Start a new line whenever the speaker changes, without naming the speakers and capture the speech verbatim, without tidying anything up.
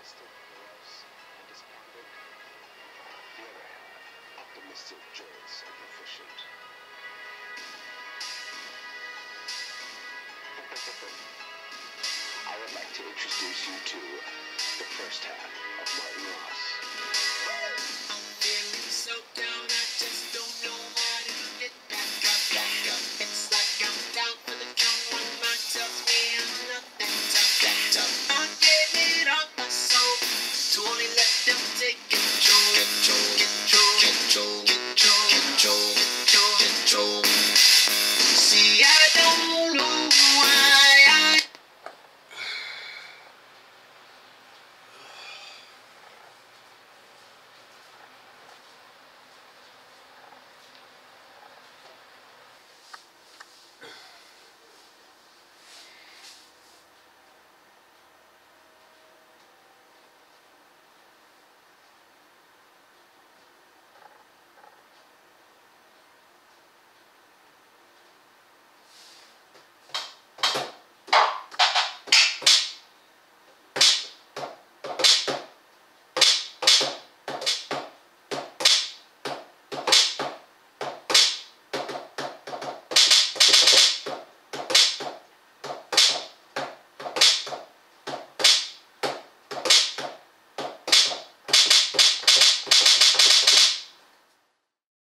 pessimistic, morose, and despondent. The other half, optimistic, joyous, and proficient. I would like to introduce you to the first half of Martin Ross.